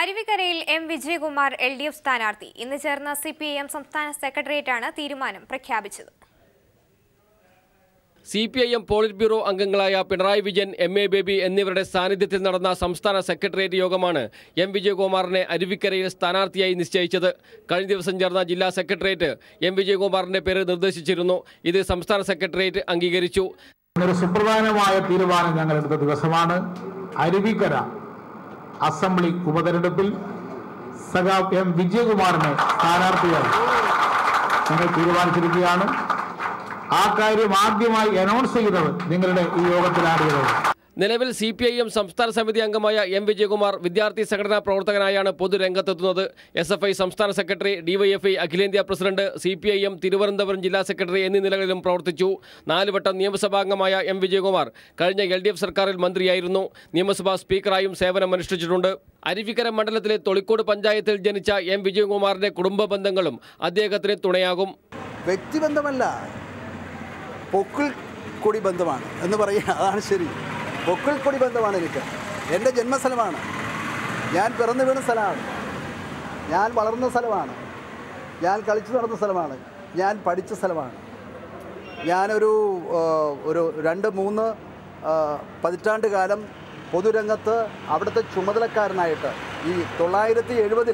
അരുവിക്കരയിൽ M Vijayakumar LDF സ്ഥാനാർത്ഥി. ഇന്ന് ചേർന്ന CPIM സംസ്ഥാന സെക്രട്ടേറിയറ്റാണ് തീരുമാനം പ്രഖ്യാപിച്ചത്. CPIM പോളിറ്റ് ബ്യൂറോ അംഗങ്ങളായ പിണറായി വിജയൻ, MA ബേബി എന്നിവരുടെ സാന്നിധ്യത്തിൽ നടന്ന സംസ്ഥാന സെക്രട്ടേറിയറ്റ് യോഗമാണ് എം വിജയകുമാറിനെ അരുവിക്കരയിൽ സ്ഥാനാർത്ഥിയായി നിശ്ചയിച്ചത്. കഴിഞ്ഞ ദിവസം ചേർന്ന ജില്ലാ സെക്രട്ടേറിയറ്റ് എം വിജയകുമാറിന്റെ പേര് നിർദ്ദേശിച്ചിരുന്നു. ഇത് സംസ്ഥാന സെക്രട്ടേറിയറ്റ് അംഗീകരിച്ചു. ഒരു സുപ്രധാനമായ തീരുമാനം ഞങ്ങൾ എടുത്ത ദിവസമാണ്. അരുവിക്കര അസംബ്ലി ഉപതെരഞ്ഞെടുപ്പിൽ സഖാവ് എം വിജയകുമാറിനെ സ്ഥാനാർത്ഥിയായി ഞങ്ങൾ തീരുമാനിച്ചിരിക്കുകയാണ്. ആ കാര്യം ആദ്യമായി അനൗൺസ് ചെയ്തത് നിങ്ങളുടെ ഈ യോഗത്തിലാണ്. നിലവിൽ CPIM സംസ്ഥാന സമിതി അംഗമായ എം വിജയകുമാർ വിദ്യാർത്ഥി സംഘടനാ പ്രവർത്തകനായാണ് പൊതുരംഗത്തെത്തുന്നത്. SFI സംസ്ഥാന സെക്രട്ടറി, DYFI അഖിലേന്ത്യാ പ്രസിഡന്റ്, CPIM തിരുവനന്തപുരം ജില്ലാ സെക്രട്ടറി എന്നീ നിലകളിലും പ്രവർത്തിച്ചു. 4 വട്ടം നിയമസഭാംഗമായ എം വിജയകുമാർ കഴിഞ്ഞ LDF സർക്കാരിൽ മന്ത്രിയായിരുന്നു. നിയമസഭാ സ്പീക്കറായും സേവനമനുഷ്ഠിച്ചിട്ടുണ്ട്. അരുവിക്കര മണ്ഡലത്തിലെ തൊളിക്കോട് പഞ്ചായത്തിൽ ജനിച്ച എം വിജയകുമാറിന്റെ കുടുംബ ബന്ധങ്ങളും അദ്ദേഹത്തിന് തുണയാകും. വ്യക്തിബന്ധമല്ല, പൊക്കിൾ കൊടി ബന്ധമാണ് എന്ന് പറയുക, അതാണ് ശരി. പൊക്കിൾ കൊടി ബന്ധമാണ്. എനിക്ക് എൻ്റെ ജന്മസ്ഥലമാണ്, ഞാൻ പിറന്നു വീണ സ്ഥലമാണ്, ഞാൻ വളർന്ന സ്ഥലമാണ്, ഞാൻ കളിച്ചു നടന്ന സ്ഥലമാണ്, ഞാൻ പഠിച്ച സ്ഥലമാണ്. ഞാനൊരു 2-3 പതിറ്റാണ്ട് കാലം പൊതുരംഗത്ത് അവിടുത്തെ ചുമതലക്കാരനായിട്ട് ഈ 970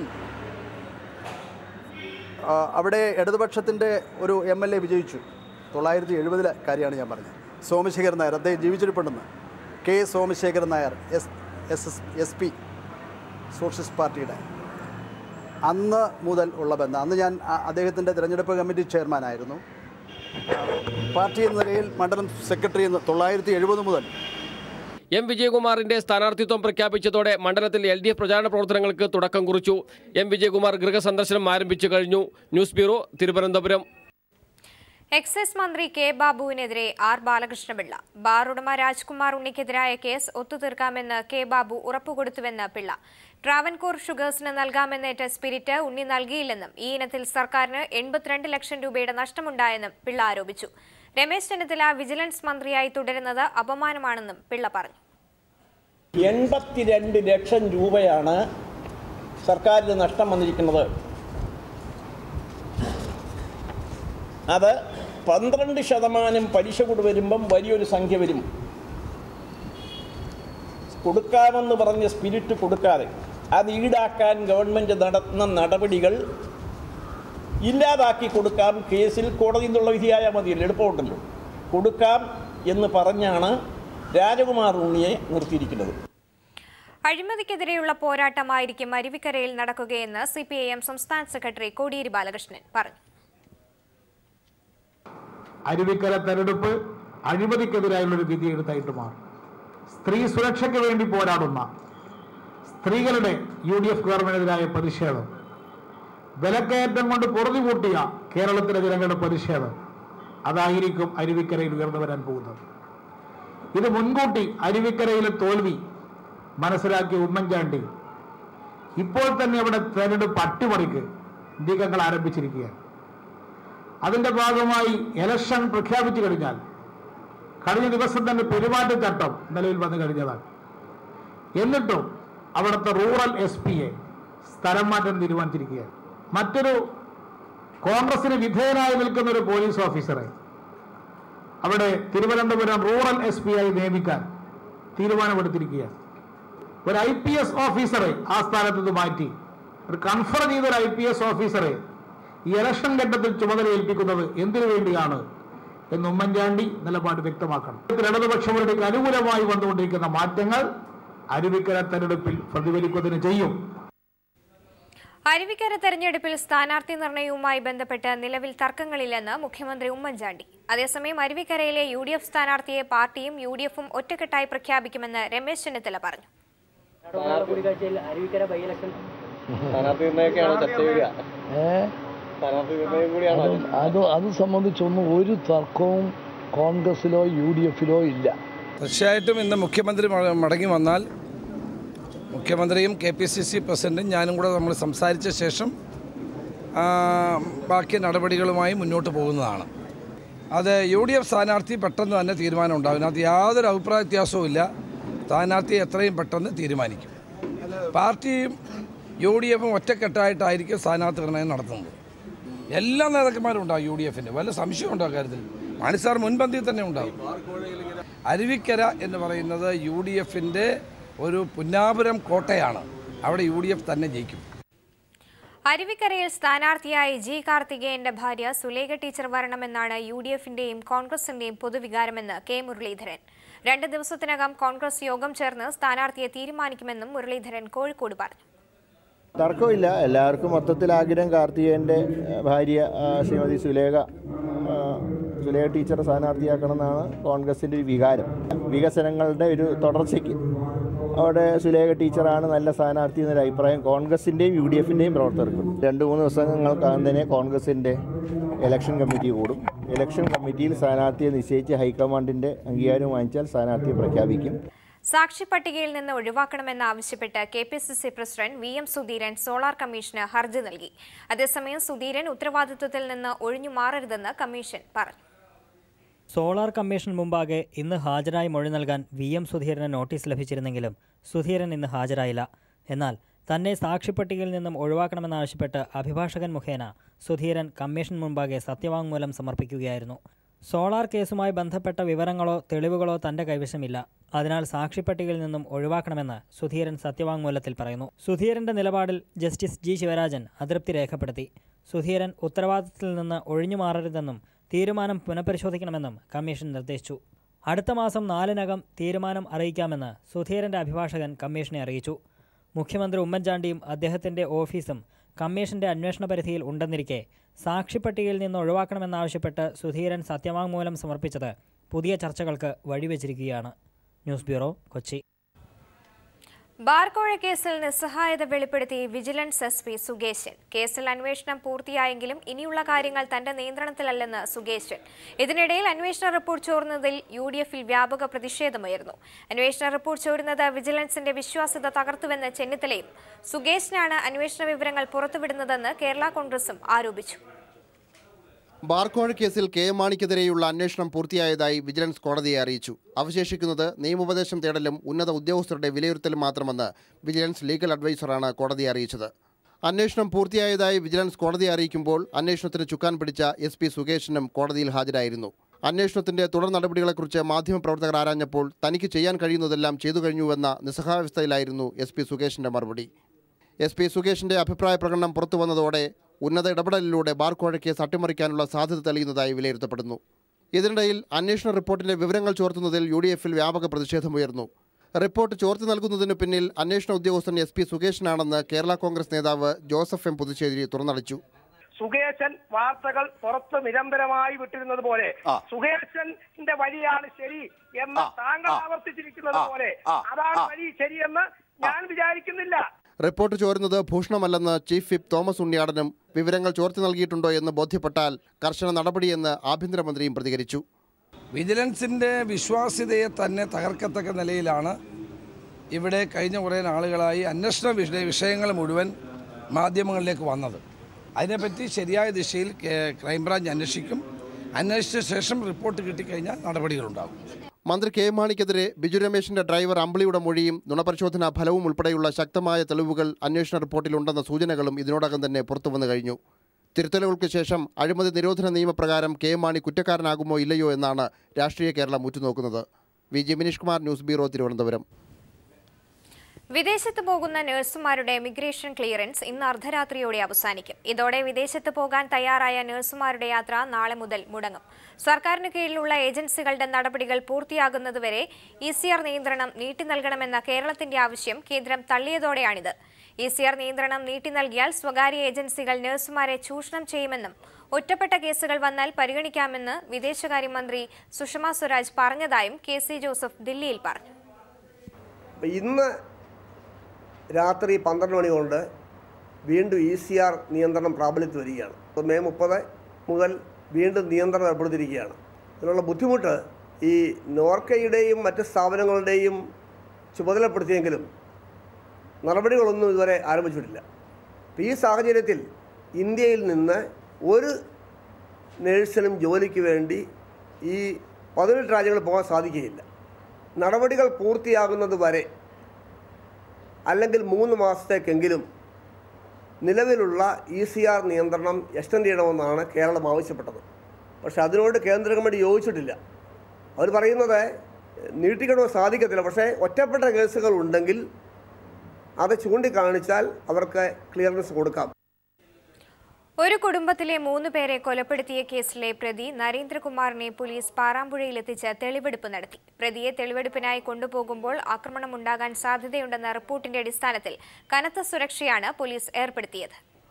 അവിടെ ഇടതുപക്ഷത്തിൻ്റെ ഒരു MLA വിജയിച്ചു. 970 കാര്യമാണ് ഞാൻ പറഞ്ഞത്. സോമശേഖരൻ നായർ, അദ്ദേഹം ജീവിച്ചിരിപ്പുണ്ടെന്ന്. K. Somasekharan Nair, SP socialist പാർട്ടിയുടെ അന്ന് മുതൽ ഉള്ള ബന്ധം. അന്ന് ഞാൻ അദ്ദേഹത്തിൻ്റെ തിരഞ്ഞെടുപ്പ് കമ്മിറ്റി ചെയർമാനായിരുന്നു. പാർട്ടി എന്ന നിലയിൽ മണ്ഡലം സെക്രട്ടറി എന്ന് 970 മുതൽ. എം വിജയകുമാറിന്റെ സ്ഥാനാർത്ഥിത്വം പ്രഖ്യാപിച്ചതോടെ മണ്ഡലത്തിൽ LDF പ്രചാരണ പ്രവർത്തനങ്ങൾക്ക് തുടക്കം കുറിച്ചു. എം വിജയകുമാർ ഗൃഹസന്ദർശനം ആരംഭിച്ചു കഴിഞ്ഞു. News bureau, Thiruvananthapuram. എക്സൈസ് മന്ത്രി K. ബാബുവിനെതിരെ R. ബാലകൃഷ്ണപിള്ള. ബാർ ഉടമ രാജ്കുമാർ ഉണ്ണിക്കെതിരായ കേസ് ഒത്തുതീർക്കാമെന്ന് K. ബാബു ഉറപ്പുകൊടുത്തുവെന്ന് പിള്ള. ട്രാവൻകൂർ ഷുഗേഴ്സിന് നൽകാമെന്നേറ്റ സ്പിരിറ്റ് ഉണ്ണി നൽകിയില്ലെന്നും ഈ ഇനത്തിൽ സർക്കാരിന് 82 ലക്ഷം രൂപയുടെ നഷ്ടമുണ്ടായെന്നും പിള്ള ആരോപിച്ചു. രമേശ് ചെന്നിത്തല വിജിലൻസ് മന്ത്രിയായി തുടരുന്നത് അപമാനമാണെന്നും പിള്ള പറഞ്ഞു. 82 ലക്ഷം രൂപയാണ് സർക്കാരിന് നഷ്ടം വന്നിരിക്കുന്നത്. അത് 12% പലിശ കൂടി വരുമ്പം വലിയൊരു സംഖ്യ വരും. കൊടുക്കാമെന്ന് പറഞ്ഞ സ്പിരിറ്റ് കൊടുക്കാതെ അത് ഈടാക്കാൻ ഗവൺമെൻറ് നടത്തുന്ന നടപടികൾ ഇല്ലാതാക്കി കൊടുക്കാം. കേസിൽ കോടതിയിൽ നിന്നുള്ള വിധിയായാൽ മതിയല്ലോ, എളുപ്പമുണ്ടല്ലോ. കൊടുക്കാം എന്ന് പറഞ്ഞാണ് രാജകുമാർ ഉണ്ണിയെ നിർത്തിയിരിക്കുന്നത്. അഴിമതിക്കെതിരെയുള്ള പോരാട്ടമായിരിക്കും അരുവിക്കരയിൽ നടക്കുകയെന്ന് CPIM സംസ്ഥാന സെക്രട്ടറി കോടിയേരി ബാലകൃഷ്ണൻ പറഞ്ഞു. അരുവിക്കര തെരഞ്ഞെടുപ്പ് അഴിമതിക്കെതിരായുള്ളൊരു വിധിയെടുത്തായിട്ട് മാറും. സ്ത്രീ സുരക്ഷയ്ക്ക് വേണ്ടി പോരാടുന്ന സ്ത്രീകളുടെ UDF ഗവൺമെന്റിനെതിരായ പ്രതിഷേധം, വിലക്കയറ്റം കൊണ്ട് പൊറുതി കൂട്ടിയ കേരളത്തിലെ ജനങ്ങളുടെ പ്രതിഷേധം, അതായിരിക്കും അരുവിക്കരയിൽ ഉയർന്നു വരാൻ പോകുന്നത്. ഇത് മുൻകൂട്ടി അരുവിക്കരയിലെ തോൽവി മനസ്സിലാക്കിയ ഉമ്മൻചാണ്ടി ഇപ്പോൾ തന്നെ അവിടെ തെരഞ്ഞെടുപ്പ് അട്ടിമറിക്ക് നീക്കങ്ങൾ ആരംഭിച്ചിരിക്കുകയാണ്. അതിന്റെ ഭാഗമായി ഇലക്ഷൻ പ്രഖ്യാപിച്ചു കഴിഞ്ഞാൽ കഴിഞ്ഞ ദിവസം തന്നെ പെരുമാറ്റച്ചട്ടം നിലവിൽ വന്നു കഴിഞ്ഞതാണ്. എന്നിട്ടും അവിടുത്തെ റൂറൽ SPയെ സ്ഥലം മാറ്റം തീരുമാനിച്ചിരിക്കുകയാണ്. മറ്റൊരു കോൺഗ്രസിന് വിധേയനായി നിൽക്കുന്ന ഒരു പോലീസ് ഓഫീസറെ അവിടെ തിരുവനന്തപുരം റൂറൽ SPയായി നിയമിക്കാൻ തീരുമാനമെടുത്തിരിക്കുകയാണ്. ഒരു IPS ഓഫീസറെ ആ സ്ഥാനത്ത് നിന്ന് മാറ്റി ഒരു കൺഫർ ചെയ്തൊരു IPS ഓഫീസറെ ഈ ഇലക്ഷൻ ഘട്ടത്തിൽ ചുമതല ഏൽപ്പിക്കുന്നത് എന്തിനു വേണ്ടിയാണ് എന്ന് ഉമ്മൻചാണ്ടി നിലപാട് വ്യക്തമാക്കണം. ഇടതുപക്ഷങ്ങളുടെ അനുകൂലമായി വന്നുകൊണ്ടിരിക്കുന്ന മാറ്റങ്ങൾ അരുവിക്കര തെരഞ്ഞെടുപ്പിൽ പ്രതിഫലിക്കുന്നതിന് ചെയ്യും. അരുവിക്കര തെരഞ്ഞെടുപ്പിൽ സ്ഥാനാർത്ഥി നിർണയവുമായി ബന്ധപ്പെട്ട് നിലവിൽ തർക്കങ്ങളില്ലെന്ന് മുഖ്യമന്ത്രി ഉമ്മൻചാണ്ടി. അതേസമയം അരുവിക്കരയിലെ UDF സ്ഥാനാർത്ഥിയെ പാർട്ടിയും UDFും ഒറ്റക്കെട്ടായി പ്രഖ്യാപിക്കുമെന്ന് രമേശ് ചെന്നിത്തല പറഞ്ഞു. അത് സംബന്ധിച്ചൊന്നും ഒരു തർക്കവും കോൺഗ്രസിലോ UDFിലോ ഇല്ല. തീർച്ചയായിട്ടും ഇന്ന് മുഖ്യമന്ത്രി മടങ്ങി വന്നാൽ മുഖ്യമന്ത്രിയും KPCC പ്രസിഡന്റും ഞാനും കൂടെ നമ്മൾ സംസാരിച്ച ശേഷം ബാക്കി നടപടികളുമായി മുന്നോട്ട് പോകുന്നതാണ്. അത് UDF സ്ഥാനാർത്ഥി പെട്ടെന്ന് തന്നെ തീരുമാനം ഉണ്ടാകും. അത് യാതൊരു അഭിപ്രായ വ്യത്യാസവും ഇല്ല. സ്ഥാനാർത്ഥിയെ എത്രയും പെട്ടെന്ന് തീരുമാനിക്കും. പാർട്ടിയും UDF ഒറ്റക്കെട്ടായിട്ടായിരിക്കും സ്ഥാനാർത്ഥി നിർണ്ണയം നടത്തുന്നത്. എല്ലാ നേതാക്കന്മാരും ഉണ്ടാകും UDFൻ്റെ, വല്ല സംശയം ഉണ്ടോ കാര്യത്തിൽ? മാണി സാർ മുൻപന്തിയിൽ തന്നെ ഉണ്ടാകും. അരുവിക്കര എന്ന് പറയുന്നത് UDFൻ്റെ ഒരു പുന്നാപുരം കോട്ടയാണ്. അവിടെ UDF തന്നെ ജയിക്കും. അരുവിക്കരയിൽ സ്ഥാനാർത്ഥിയായി ജി കാർത്തികേയന്റെ ഭാര്യ സുലേഖ ടീച്ചർ വരണമെന്നാണ് UDFന്റെയും കോൺഗ്രസിന്റെയും പൊതുവികാരമെന്ന് കെ മുരളീധരൻ. 2 ദിവസത്തിനകം കോൺഗ്രസ് യോഗം ചേർന്ന് സ്ഥാനാർത്ഥിയെ തീരുമാനിക്കുമെന്നും മുരളീധരൻ കോഴിക്കോട് പറഞ്ഞു. തർക്കമില്ല, എല്ലാവർക്കും മൊത്തത്തിൽ ആഗ്രഹം കാർത്തികേയൻ്റെ ഭാര്യ ശ്രീമതി സുലേഖ ടീച്ചറെ സ്ഥാനാർത്ഥിയാക്കണമെന്നാണ് കോൺഗ്രസിൻ്റെ ഒരു വികാരം. വികസനങ്ങളുടെ ഒരു തുടർച്ചയ്ക്ക് അവിടെ സുലേഖ ടീച്ചറാണ് നല്ല സ്ഥാനാർത്ഥി എന്നൊരു അഭിപ്രായം കോൺഗ്രസിൻ്റെയും UDFൻ്റെയും പ്രവർത്തകർക്കും. 2-3 ദിവസങ്ങൾക്കകം തന്നെ കോൺഗ്രസിൻ്റെ ഇലക്ഷൻ കമ്മിറ്റി കൂടും. ഇലക്ഷൻ കമ്മിറ്റിയിൽ സ്ഥാനാർത്ഥിയെ നിശ്ചയിച്ച് ഹൈക്കമാൻഡിൻ്റെ അംഗീകാരം വാങ്ങിച്ചാൽ സ്ഥാനാർത്ഥിയെ പ്രഖ്യാപിക്കും. സാക്ഷി പട്ടികയിൽ നിന്ന് ഒഴിവാക്കണമെന്നാവശ്യപ്പെട്ട് KPCC president VM Sudheeran solar കമ്മീഷന് ഹർജി നൽകി. അതേസമയം സുധീരൻ ഉത്തരവാദിത്വത്തിൽ നിന്ന് ഒഴിഞ്ഞു മാറരുതെന്ന് കമ്മീഷൻ പറഞ്ഞു. സോളാർ കമ്മീഷൻ മുമ്പാകെ ഇന്ന് ഹാജരായി മൊഴി നൽകാൻ VM സുധീരന് നോട്ടീസ് ലഭിച്ചിരുന്നെങ്കിലും സുധീരൻ ഇന്ന് ഹാജരായില്ല. എന്നാൽ തന്നെ സാക്ഷിപ്പട്ടികയിൽ നിന്നും ഒഴിവാക്കണമെന്നാവശ്യപ്പെട്ട് അഭിഭാഷകൻ മുഖേന സുധീരൻ കമ്മീഷൻ മുമ്പാകെ സത്യവാങ്മൂലം സമർപ്പിക്കുകയായിരുന്നു. സോളാർ കേസുമായി ബന്ധപ്പെട്ട വിവരങ്ങളോ തെളിവുകളോ തന്റെ കൈവശമില്ല. അതിനാൽ സാക്ഷിപ്പട്ടികയിൽ നിന്നും ഒഴിവാക്കണമെന്ന് സുധീരൻ സത്യവാങ്മൂലത്തിൽ പറയുന്നു. സുധീരന്റെ നിലപാടിൽ ജസ്റ്റിസ് G ശിവരാജൻ അതൃപ്തി രേഖപ്പെടുത്തി. സുധീരൻ ഉത്തരവാദിത്തത്തിൽ നിന്ന് ഒഴിഞ്ഞു മാറരുതെന്നും തീരുമാനം പുനഃപരിശോധിക്കണമെന്നും കമ്മീഷൻ നിർദ്ദേശിച്ചു. അടുത്ത മാസം 4-നകം തീരുമാനം അറിയിക്കാമെന്ന് സുധീരന്റെ അഭിഭാഷകൻ കമ്മീഷനെ അറിയിച്ചു. മുഖ്യമന്ത്രി ഉമ്മൻചാണ്ടിയും അദ്ദേഹത്തിന്റെ ഓഫീസും കമ്മീഷന്റെ അന്വേഷണ പരിധിയിൽ ഉണ്ടെന്നിരിക്കെ സാക്ഷിപ്പട്ടികയിൽ നിന്ന് ഒഴിവാക്കണമെന്നാവശ്യപ്പെട്ട് സുധീരൻ സത്യവാങ്മൂലം സമർപ്പിച്ചത് പുതിയ ചർച്ചകൾക്ക് വഴിവെച്ചിരിക്കുകയാണ്. News bureau, Kochi. ബാർകോഴ കേസിൽ നിസ്സഹായത വെളിപ്പെടുത്തി വിജിലൻസ് SP സുകേശൻ. കേസിൽ അന്വേഷണം പൂർത്തിയായെങ്കിലും ഇനിയുള്ള കാര്യങ്ങൾ തന്റെ നിയന്ത്രണത്തിലല്ലെന്ന് സുകേശൻ. ഇതിനിടയിൽ അന്വേഷണ റിപ്പോർട്ട് ചോർന്നതിൽ UDFൽ വ്യാപക പ്രതിഷേധമായിരുന്നു. അന്വേഷണ റിപ്പോർട്ട് ചോരുന്നത് വിജിലൻസിന്റെ വിശ്വാസ്യത തകർത്തുവെന്ന് ചെന്നിത്തലയും സുകേശനാണ് അന്വേഷണ വിവരങ്ങൾ പുറത്തുവിടുന്നതെന്ന് കേരള കോൺഗ്രസും ആരോപിച്ചു. ബാർകോഴ കേസിൽ KM മാണിക്കെതിരെയുള്ള അന്വേഷണം പൂർത്തിയായതായി വിജിലൻസ് കോടതിയെ അറിയിച്ചു. അവശേഷിക്കുന്നത് നിയമോപദേശം തേടലും ഉന്നത ഉദ്യോഗസ്ഥരുടെ വിലയിരുത്തലും മാത്രമെന്ന് വിജിലൻസ് ലീഗൽ അഡ്വൈസറാണ് കോടതിയെ അറിയിച്ചത്. അന്വേഷണം പൂർത്തിയായതായി വിജിലൻസ് കോടതിയെ അറിയിക്കുമ്പോൾ അന്വേഷണത്തിന് ചുക്കാൻ പിടിച്ച SP സുകേശനും കോടതിയിൽ ഹാജരായിരുന്നു. അന്വേഷണത്തിന്റെ തുടർ നടപടികളെക്കുറിച്ച് മാധ്യമപ്രവർത്തകർ ആരാഞ്ഞപ്പോൾ തനിക്ക് ചെയ്യാൻ കഴിയുന്നതെല്ലാം ചെയ്തു കഴിഞ്ഞുവെന്ന നിസ്സഹായാവസ്ഥയിലായിരുന്നു SP സുകേശന്റെ മറുപടി. SP സുകേശന്റെ അഭിപ്രായ പ്രകടനം പുറത്തുവന്നതോടെ ഉന്നത ഇടപെടലിലൂടെ ബാർകോഴ കേസ് അട്ടിമറിക്കാനുള്ള സാധ്യത തെളിയുന്നതായി വിലയിരുത്തപ്പെടുന്നു. ഇതിനിടയിൽ അന്വേഷണ റിപ്പോർട്ടിന്റെ വിവരങ്ങൾ ചോർത്തുന്നതിൽ UDFൽ വ്യാപക പ്രതിഷേധമുയർന്നു. റിപ്പോർട്ട് ചോർത്തി നൽകുന്നതിന് പിന്നിൽ അന്വേഷണ ഉദ്യോഗസ്ഥൻ SP സുകേശനാണെന്ന് കേരള കോൺഗ്രസ് നേതാവ് ജോസഫ് M പുതുശ്ശേരി തുറന്നടിച്ചു. സുകേശൻ വാർത്തകൾ പുറത്ത് നിരന്തരമായി വിട്ടിരുന്നത് പോലെ സുകേശന്റെ വഴിയാണ് ശരി എന്ന് താങ്കൾ ആവർത്തിച്ചിരിക്കുന്നത് പോലെ അതാണ് വഴി ശരിയെന്ന് ഞാൻ വിചാരിക്കുന്നില്ല. റിപ്പോർട്ട് ചോരുന്നത് ഭൂഷണമല്ലെന്ന് ചീഫ് വിപ്പ് തോമസ് ഉണ്ണിയാടനും വിവരങ്ങൾ ചോർത്തി നൽകിയിട്ടുണ്ടോ എന്ന് ബോധ്യപ്പെട്ടാൽ കർശന നടപടിയെന്ന് ആഭ്യന്തരമന്ത്രിയും പ്രതികരിച്ചു. വിജിലൻസിൻ്റെ വിശ്വാസ്യതയെ തന്നെ തകർക്കത്തക്ക നിലയിലാണ് ഇവിടെ കഴിഞ്ഞ കുറേ നാളുകളായി അന്വേഷണ വിഷയങ്ങൾ മുഴുവൻ മാധ്യമങ്ങളിലേക്ക് വന്നത്. അതിനെപ്പറ്റി ശരിയായ ദിശയിൽ ക്രൈംബ്രാഞ്ച് അന്വേഷിക്കും. അന്വേഷിച്ച ശേഷം റിപ്പോർട്ട് കിട്ടിക്കഴിഞ്ഞാൽ നടപടികളുണ്ടാകും. മന്ത്രി KM മാണിക്കെതിരെ ബിജു രമേശിന്റെ ഡ്രൈവർ അമ്പിളിയുടെ മൊഴിയും നുണപരിശോധനാ ഫലവും ഉൾപ്പെടെയുള്ള ശക്തമായ തെളിവുകൾ അന്വേഷണ റിപ്പോർട്ടിലുണ്ടെന്ന സൂചനകളും ഇതിനോടകം തന്നെ പുറത്തുവന്നു കഴിഞ്ഞു. തിരുത്തലുകൾക്ക് ശേഷം അഴിമതി നിരോധന നിയമപ്രകാരം KM മാണി കുറ്റക്കാരനാകുമോ ഇല്ലയോ എന്നാണ് രാഷ്ട്രീയ കേരളം ഉറ്റുനോക്കുന്നത്. VG Mineesh Kumar, news bureau, Thiruvananthapuram. വിദേശത്ത് പോകുന്ന നഴ്സുമാരുടെ ഇമിഗ്രേഷൻ ക്ലിയറൻസ് ഇന്ന് അർദ്ധരാത്രിയോടെ അവസാനിക്കും. ഇതോടെ വിദേശത്ത് പോകാൻ തയ്യാറായ നഴ്സുമാരുടെ യാത്ര നാളെ മുതൽ മുടങ്ങും. സർക്കാരിന് കീഴിലുള്ള ഏജൻസികളുടെ നടപടികൾ പൂർത്തിയാകുന്നതുവരെ ECR നിയന്ത്രണം നീട്ടി നൽകണമെന്ന കേരളത്തിന്റെ ആവശ്യം കേന്ദ്രം തള്ളിയതോടെയാണിത്. ECR നിയന്ത്രണം നീട്ടി നൽകിയാൽ സ്വകാര്യ ഏജൻസികൾ നഴ്സുമാരെ ചൂഷണം ചെയ്യുമെന്നും ഒറ്റപ്പെട്ട കേസുകൾ വന്നാൽ പരിഗണിക്കാമെന്ന് വിദേശകാര്യമന്ത്രി സുഷമ സ്വരാജ് പറഞ്ഞതായും KC ജോസഫ് ദില്ലിയിൽ പറഞ്ഞു. ഇന്ന് രാത്രി 12 മണി കൊണ്ട് വീണ്ടും ECR നിയന്ത്രണം പ്രാബല്യത്തിൽ വരികയാണ്. മെയ് 30 മുതൽ വീണ്ടും നിയന്ത്രണം ഏർപ്പെടുത്തിയിരിക്കുകയാണ്. ഇതിനുള്ള ബുദ്ധിമുട്ട് ഈ നോർക്കയുടെയും മറ്റ് സ്ഥാപനങ്ങളുടെയും ചുമതലപ്പെടുത്തിയെങ്കിലും നടപടികളൊന്നും ഇതുവരെ ആരംഭിച്ചിട്ടില്ല. ഈ സാഹചര്യത്തിൽ ഇന്ത്യയിൽ നിന്ന് ഒരു നേഴ്സിനും ജോലിക്ക് വേണ്ടി ഈ 18 രാജ്യങ്ങളിൽ പോകാൻ സാധിക്കുകയില്ല. നടപടികൾ പൂർത്തിയാകുന്നത് വരെ അല്ലെങ്കിൽ 3 മാസത്തേക്കെങ്കിലും നിലവിലുള്ള ECR നിയന്ത്രണം എക്സ്റ്റെൻഡ് ചെയ്യണമെന്നാണ് കേരളം ആവശ്യപ്പെട്ടത്. പക്ഷേ അതിനോട് കേന്ദ്ര ഗവൺമെൻറ് യോജിച്ചിട്ടില്ല. അവർ പറയുന്നത് നീട്ടിക്കിടാൻ സാധിക്കത്തില്ല. പക്ഷേ ഒറ്റപ്പെട്ട കേസുകൾ ഉണ്ടെങ്കിൽ അത് ചൂണ്ടിക്കാണിച്ചാൽ അവർക്ക് ക്ലിയറൻസ് കൊടുക്കാം. ഒരു കുടുംബത്തിലെ 3 പേരെ കൊലപ്പെടുത്തിയ കേസിലെ പ്രതി നരേന്ദ്രകുമാറിനെ പോലീസ് പാറാമ്പുഴയിലെത്തിച്ച് തെളിവെടുപ്പ് നടത്തി. പ്രതിയെ തെളിവെടുപ്പിനായി കൊണ്ടുപോകുമ്പോൾ ആക്രമണമുണ്ടാകാൻ സാധ്യതയുണ്ടെന്ന റിപ്പോർട്ടിന്റെ അടിസ്ഥാനത്തിൽ കനത്ത സുരക്ഷയാണ് പോലീസ് ഏർപ്പെടുത്തിയത്.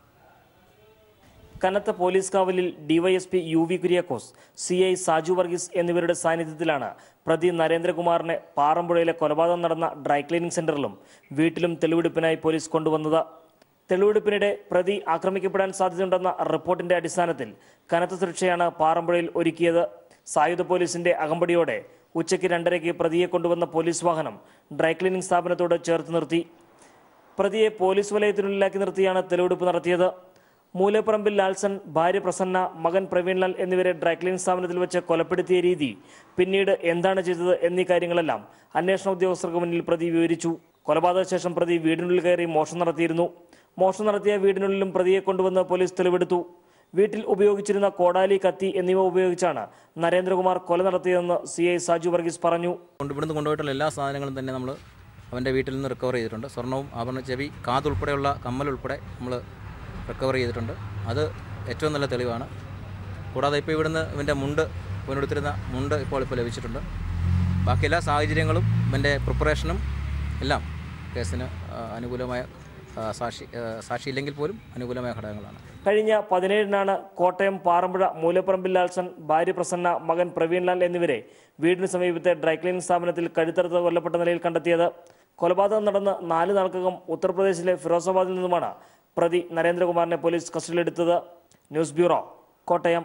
കനത്ത പോലീസ് കാവലിൽ DYSP UV Kuriakose, CI Saju Varghese എന്നിവരുടെ സാന്നിധ്യത്തിലാണ് പ്രതി നരേന്ദ്രകുമാറിനെ പാറമ്പുഴയിലെ കൊലപാതകം നടന്ന ഡ്രൈ ക്ലീനിംഗ് സെന്ററിലും വീട്ടിലും തെളിവെടുപ്പിനായി പോലീസ് കൊണ്ടുവന്നത്. തെളിവെടുപ്പിനിടെ പ്രതി ആക്രമിക്കപ്പെടാൻ സാധ്യതയുണ്ടെന്ന റിപ്പോർട്ടിന്റെ അടിസ്ഥാനത്തിൽ കനത്ത സുരക്ഷയാണ് പാറമ്പുഴയിൽ ഒരുക്കിയത്. സായുധ പോലീസിന്റെ അകമ്പടിയോടെ ഉച്ചയ്ക്ക് 2:30 പ്രതിയെ കൊണ്ടുവന്ന പോലീസ് വാഹനം ഡ്രൈ ക്ലീനിംഗ് സ്ഥാപനത്തോട് ചേർത്ത് നിർത്തി. പ്രതിയെ പോലീസ് വലയത്തിനുള്ളിലാക്കി നിർത്തിയാണ് തെളിവെടുപ്പ് നടത്തിയത്. മൂലേപ്പറമ്പിൽ ലാൽസൺ, ഭാര്യ പ്രസന്ന, മകൻ പ്രവീൺലാൽ എന്നിവരെ ഡ്രൈ ക്ലീനിംഗ് സ്ഥാപനത്തിൽ വെച്ച് കൊലപ്പെടുത്തിയ രീതി, പിന്നീട് എന്താണ് ചെയ്തത് എന്നീ കാര്യങ്ങളെല്ലാം അന്വേഷണ ഉദ്യോഗസ്ഥർക്ക് മുന്നിൽ പ്രതി വിവരിച്ചു. കൊലപാതക ശേഷം പ്രതി വീടിനുള്ളിൽ കയറി മോഷണം നടത്തിയിരുന്നു. മോഷണം നടത്തിയ വീടിനുള്ളിലും പ്രതിയെ കൊണ്ടുവന്ന് പോലീസ് തെളിവെടുത്തു. വീട്ടിൽ ഉപയോഗിച്ചിരുന്ന കോടാലി, കത്തി എന്നിവ ഉപയോഗിച്ചാണ് നരേന്ദ്രകുമാർ കൊല നടത്തിയതെന്ന് CI സാജു വർഗീസ് പറഞ്ഞു. ഇവിടുന്ന് കൊണ്ടുപോയിട്ടുള്ള എല്ലാ സാധനങ്ങളും തന്നെ നമ്മൾ അവൻ്റെ വീട്ടിൽ നിന്ന് റിക്കവർ ചെയ്തിട്ടുണ്ട്. സ്വർണവും ആഭരണ ചെവി, കാതുൾപ്പെടെയുള്ള കമ്മൽ ഉൾപ്പെടെ നമ്മൾ റിക്കവർ ചെയ്തിട്ടുണ്ട്. അത് ഏറ്റവും നല്ല തെളിവാണ്. കൂടാതെ ഇപ്പോൾ ഇവിടുന്ന് ഇവൻ്റെ ഇവനെടുത്തിരുന്ന മുണ്ട് ഇപ്പോൾ ലഭിച്ചിട്ടുണ്ട്. ബാക്കി എല്ലാ സാഹചര്യങ്ങളും ഇവൻ്റെ പ്രിപ്പറേഷനും എല്ലാം കേസിന് അനുകൂലമായ സാക്ഷിയില്ലെങ്കിൽ പോലും അനുകൂലമായ ഘടകങ്ങളാണ്. കഴിഞ്ഞ 17-നാണ് കോട്ടയം പാറമ്പുഴ മൂലപ്പറമ്പിൽ ലാൽസൺ, ഭാര്യ പ്രസന്ന, മകൻ പ്രവീൺലാൽ എന്നിവരെ വീടിന് സമീപത്തെ ഡ്രൈ ക്ലീനിംഗ് സ്ഥാപനത്തിൽ കഴുത്തറുത്ത് കൊല്ലപ്പെട്ട നിലയിൽ കണ്ടെത്തിയത്. കൊലപാതകം നടന്ന് 4 നാൾക്കകം ഉത്തർപ്രദേശിലെ ഫിറോസാബാദിൽ നിന്നുമാണ് പ്രതി നരേന്ദ്രകുമാറിനെ പോലീസ് കസ്റ്റഡിയിലെടുത്തത്. News bureau, Kottayam.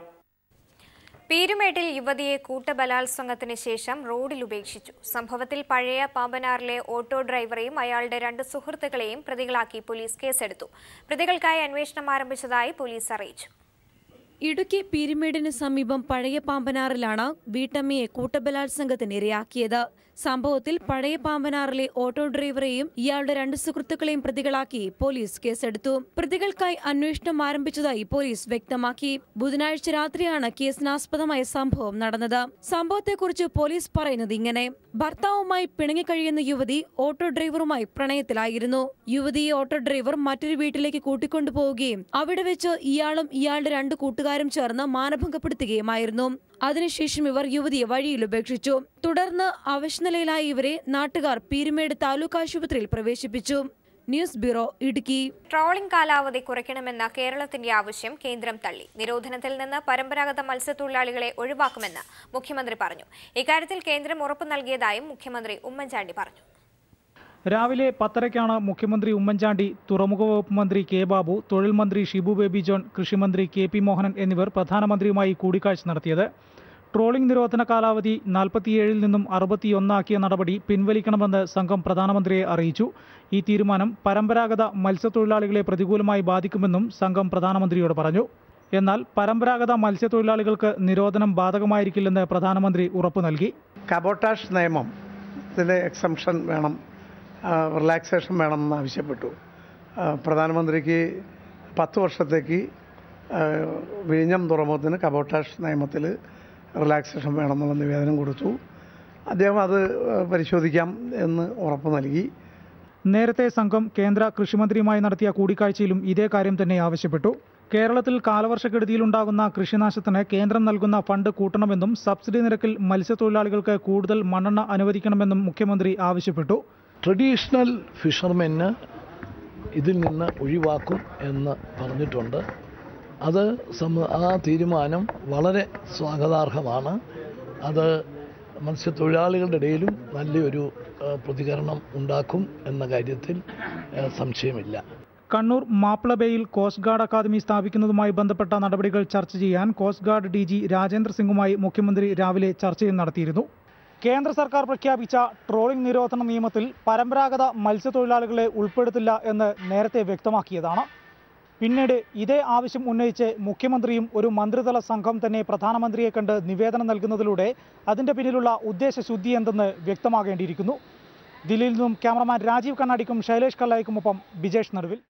പീരുമേട്ടിൽ യുവതിയെ കൂട്ടബലാത്സംഗത്തിന് ശേഷം റോഡിൽ ഉപേക്ഷിച്ചു. സംഭവത്തിൽ പഴയ പാമ്പനാറിലെ ഓട്ടോ ഡ്രൈവറെയും അയാളുടെ 2 സുഹൃത്തുക്കളെയും പ്രതികളാക്കി പോലീസ് കേസെടുത്തു. പ്രതികൾക്കായി അന്വേഷണം ആരംഭിച്ചതായി പോലീസ് അറിയിച്ചു. ഇടുക്കി പീരുമേടിന് സമീപം പഴയ പാമ്പനാറിലാണ് വീട്ടമ്മയെ കൂട്ടബലാത്സംഗത്തിന് ഇരയാക്കിയത്. സംഭവത്തിൽ പഴയ പാമ്പനാറിലെ ഓട്ടോ ഡ്രൈവറെയും ഇയാളുടെ 2 സുഹൃത്തുക്കളെയും പ്രതികളാക്കി പോലീസ് കേസെടുത്തു. പ്രതികൾക്കായി അന്വേഷണം ആരംഭിച്ചതായി പോലീസ് വ്യക്തമാക്കി. ബുധനാഴ്ച രാത്രിയാണ് കേസിനാസ്പദമായ സംഭവം നടന്നത്. സംഭവത്തെക്കുറിച്ച് പോലീസ് പറയുന്നത് ഇങ്ങനെ: ഭർത്താവുമായി പിണങ്ങിക്കഴിയുന്ന യുവതി ഓട്ടോ ഡ്രൈവറുമായി പ്രണയത്തിലായിരുന്നു. യുവതിയെ ഓട്ടോ ഡ്രൈവർ മറ്റൊരു വീട്ടിലേക്ക് കൂട്ടിക്കൊണ്ടുപോവുകയും അവിടെ വെച്ച് ഇയാളും ഇയാളുടെ 2 കൂട്ടുകാരും ചേർന്ന് മാനഭംഗപ്പെടുത്തുകയുമായിരുന്നു. അതിനുശേഷം ഇവർ യുവതിയെ വഴിയിൽ ഉപേക്ഷിച്ചു. തുടർന്ന് അവശനിലയിലായ ഇവരെ നാട്ടുകാർ പീരുമേട് താലൂക്ക് ആശുപത്രിയിൽ പ്രവേശിപ്പിച്ചു. News bureau, Idukki. ട്രോളിംഗ് കാലാവധി കുറയ്ക്കണമെന്ന കേരളത്തിന്റെ ആവശ്യം കേന്ദ്രം തള്ളി. നിരോധനത്തിൽ നിന്ന് പരമ്പരാഗത മത്സ്യത്തൊഴിലാളികളെ ഒഴിവാക്കുമെന്ന് മുഖ്യമന്ത്രി പറഞ്ഞു. ഇക്കാര്യത്തിൽ കേന്ദ്രം ഉറപ്പു നൽകിയതായും മുഖ്യമന്ത്രി ഉമ്മൻചാണ്ടി പറഞ്ഞു. രാവിലെ 10:30 മുഖ്യമന്ത്രി ഉമ്മൻചാണ്ടി, തുറമുഖ വകുപ്പ് മന്ത്രി കെ ബാബു, തൊഴിൽ മന്ത്രി ഷിബു ബേബി ജോൺ, കൃഷിമന്ത്രി KP മോഹനൻ എന്നിവർ പ്രധാനമന്ത്രിയുമായി കൂടിക്കാഴ്ച നടത്തിയത്. ട്രോളിംഗ് നിരോധന കാലാവധി 47-ൽ നിന്നും 61 ആക്കിയ നടപടി പിൻവലിക്കണമെന്ന് സംഘം പ്രധാനമന്ത്രിയെ അറിയിച്ചു. ഈ തീരുമാനം പരമ്പരാഗത മത്സ്യത്തൊഴിലാളികളെ പ്രതികൂലമായി ബാധിക്കുമെന്നും സംഘം പ്രധാനമന്ത്രിയോട് പറഞ്ഞു. എന്നാൽ പരമ്പരാഗത മത്സ്യത്തൊഴിലാളികൾക്ക് നിരോധനം ബാധകമായിരിക്കില്ലെന്ന് പ്രധാനമന്ത്രി ഉറപ്പു നൽകി. കബോട്ടാഷ് നിയമം ഇതിലെ എക്സംഷൻ വേണം, റിലാക്സേഷൻ വേണമെന്ന് ആവശ്യപ്പെട്ടു. പ്രധാനമന്ത്രിക്ക് 10 വർഷത്തേക്ക് വിഴിഞ്ഞം തുറമുഖത്തിന് കബോട്ടാഷ് നിയമത്തിൽ റിലാക്സേഷൻ വേണമെന്നുള്ള നിവേദനം കൊടുത്തു. അദ്ദേഹം അത് പരിശോധിക്കാം എന്ന് ഉറപ്പ് നൽകി. നേരത്തെ സംഘം കേന്ദ്ര കൃഷിമന്ത്രിയുമായി നടത്തിയ കൂടിക്കാഴ്ചയിലും ഇതേ കാര്യം തന്നെ ആവശ്യപ്പെട്ടു. കേരളത്തിൽ കാലവർഷക്കെടുതിയിലുണ്ടാകുന്ന കൃഷിനാശത്തിന് കേന്ദ്രം നൽകുന്ന ഫണ്ട് കൂട്ടണമെന്നും സബ്സിഡി നിരക്കിൽ മത്സ്യത്തൊഴിലാളികൾക്ക് കൂടുതൽ മണ്ണെണ്ണ അനുവദിക്കണമെന്നും മുഖ്യമന്ത്രി ആവശ്യപ്പെട്ടു. ട്രഡീഷണൽ ഫിഷർമെന് ഇതിൽ നിന്ന് ഒഴിവാക്കും എന്ന് പറഞ്ഞിട്ടുണ്ട്. ആ തീരുമാനം വളരെ സ്വാഗതാർഹമാണ്. അത് മത്സ്യത്തൊഴിലാളികളുടെ ഇടയിലും നല്ലൊരു പ്രതികരണം ഉണ്ടാക്കും എന്ന കാര്യത്തിൽ സംശയമില്ല. കണ്ണൂർ മാപ്പിള ബേയിൽ കോസ്റ്റ് ഗാർഡ് അക്കാദമി സ്ഥാപിക്കുന്നതുമായി ബന്ധപ്പെട്ട നടപടികൾ ചർച്ച ചെയ്യാൻ കോസ്റ്റ് ഗാർഡ് DG രാജേന്ദ്ര സിംഗുമായി മുഖ്യമന്ത്രി രാവിലെ ചർച്ചയും നടത്തിയിരുന്നു. കേന്ദ്ര സർക്കാർ പ്രഖ്യാപിച്ച ട്രോളിംഗ് നിരോധന നിയമത്തിൽ പരമ്പരാഗത മത്സ്യത്തൊഴിലാളികളെ ഉൾപ്പെടുത്തില്ല എന്ന് നേരത്തെ വ്യക്തമാക്കിയതാണ്. പിന്നീട് ഇതേ ആവശ്യം ഉന്നയിച്ച് മുഖ്യമന്ത്രിയും ഒരു മന്ത്രിതല സംഘം തന്നെ പ്രധാനമന്ത്രിയെ കണ്ട് നിവേദനം നൽകുന്നതിലൂടെ അതിൻ്റെ പിന്നിലുള്ള ഉദ്ദേശശുദ്ധി എന്തെന്ന് വ്യക്തമാകേണ്ടിയിരിക്കുന്നു. ദില്ലിയിൽ നിന്നും ക്യാമറമാൻ രാജീവ് കണ്ണാടിക്കും ശൈലേഷ് കല്ലായിക്കുമൊപ്പം ബിജേഷ് നടുവിൽ.